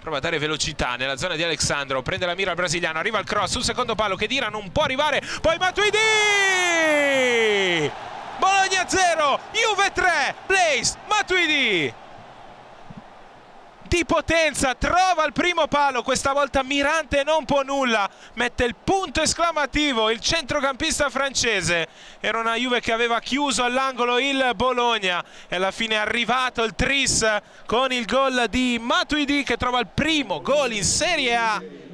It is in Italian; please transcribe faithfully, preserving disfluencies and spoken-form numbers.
prova a dare velocità nella zona di Alexandro, prende la mira il brasiliano, arriva il cross sul secondo palo, Khedira non può arrivare, poi Matuidi! Bologna zero, Juve tre, Blaise Matuidi di potenza, trova il primo palo, questa volta Mirante non può nulla, mette il punto esclamativo il centrocampista francese. Era una Juve che aveva chiuso all'angolo il Bologna e alla fine è arrivato il tris con il gol di Matuidi che trova il primo gol in Serie A